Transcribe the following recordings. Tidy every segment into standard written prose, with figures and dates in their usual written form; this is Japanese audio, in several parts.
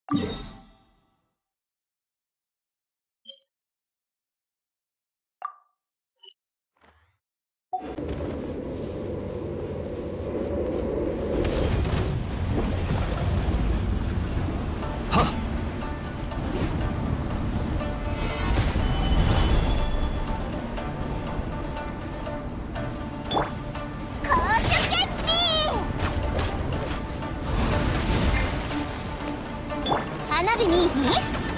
花火見いひん？おっと、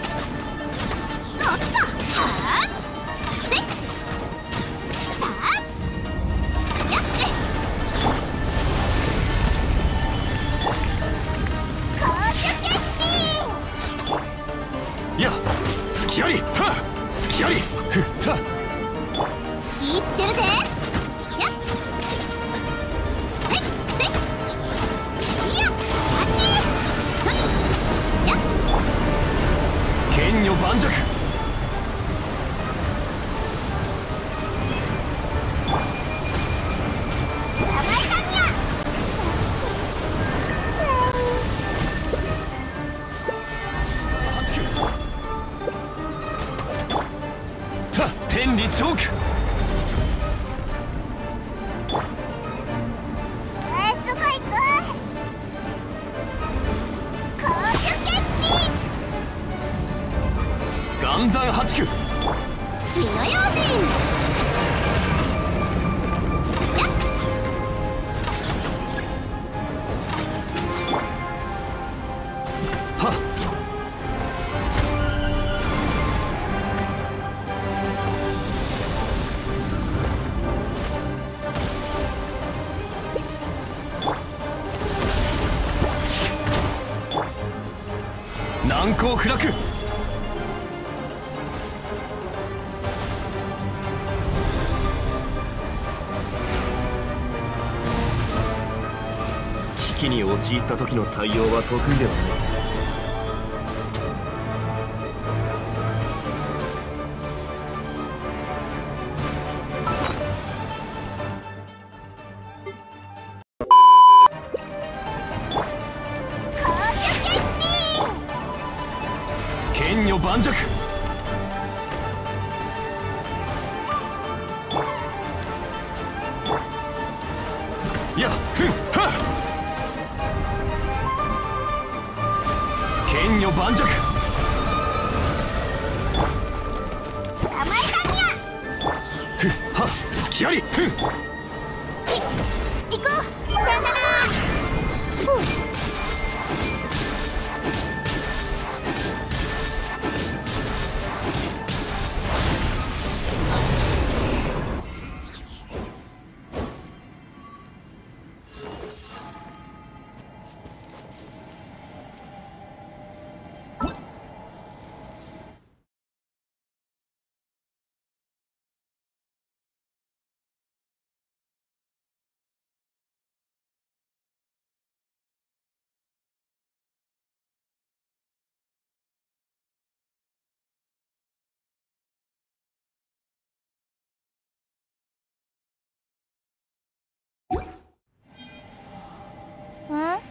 はあせっさあやって公主決定や隙ありはっ隙ありふった気ぃつけるぜやっせっせっいややってふっやっ剣女盤石捕まえたにゃた天理チョークすぐ行く公主決定岩山八九火の用心やっはっ難攻不落危機に陥った時の対応は得意ではない公主決定剣女盤石やふんはっ剣女盤石捕まえたにゃふっはっ隙ありふん行こうさよならん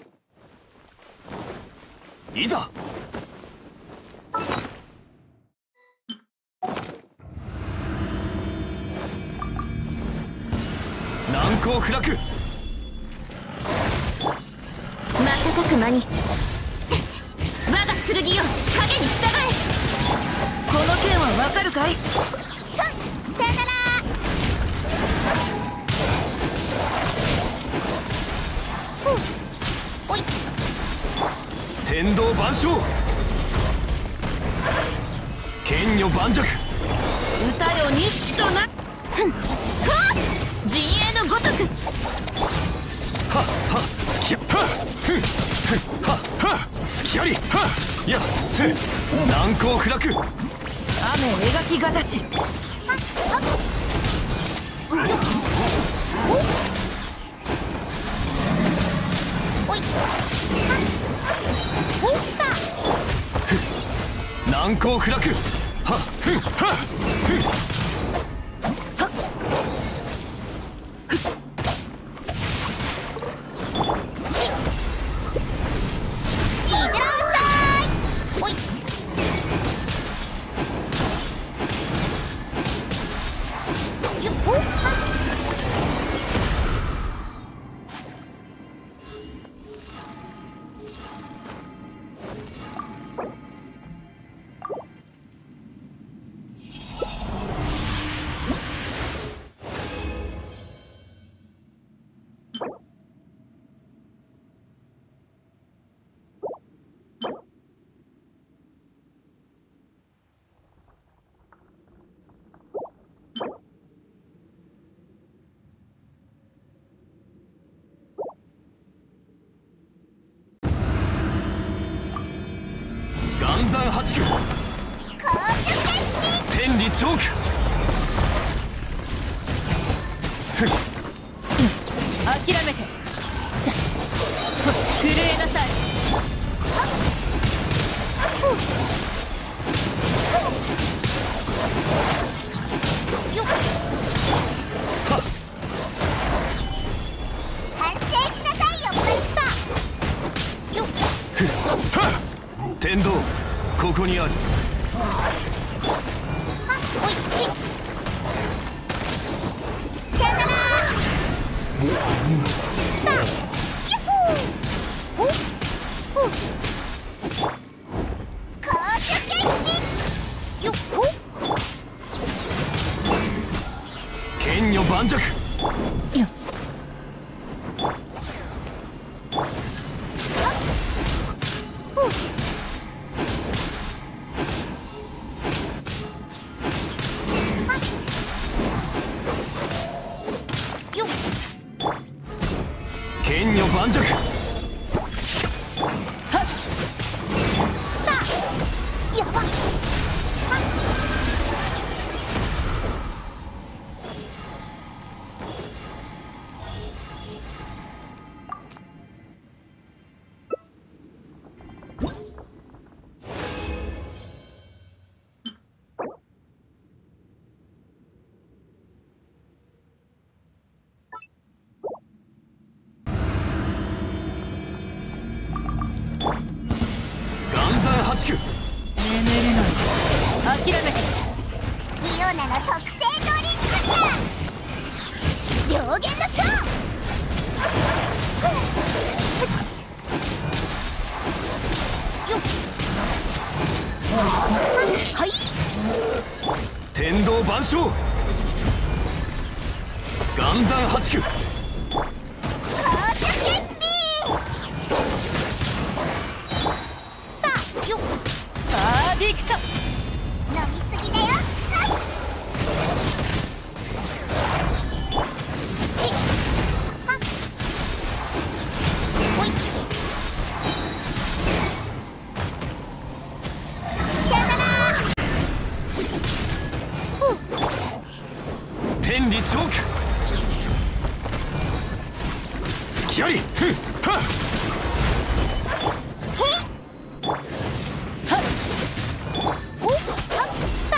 いざ難攻不落。 瞬く間に我が剣よ影に従え。 この剣はわかるかい？ さよなら。おい天道万象、剣女盤石。 歌よ錦とな。 陣営のごとく。 はっはっすきやはっふんふんはっはっすきやりはっやっせ難攻不落。 雨描きがたし。 おいおった難攻不落。はっふんはっふん。岩山八九天理チョーク。 諦めて震えなさい。 よっ反省しなさいよマスター。よっはっ天道ここにある。 おいさよなら。ヤッホーほっほっ公主決起よっほっ剣女盤石。 よっ剣女盤石。 やばっ岩山八九眠れない。諦めてリオナの特製ドリンクや両弦の蝶。よっはい天道万象岩山八九公主決起よっパーディクト。 飲みすぎだよ。はいはっほいさよなら。ふう天理チョーク。すきやりふんはっおはった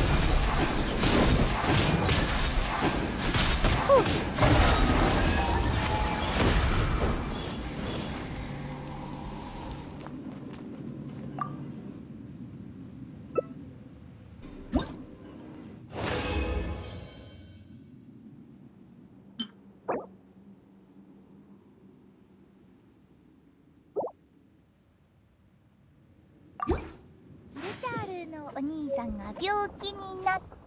ふうお兄さんが病気になって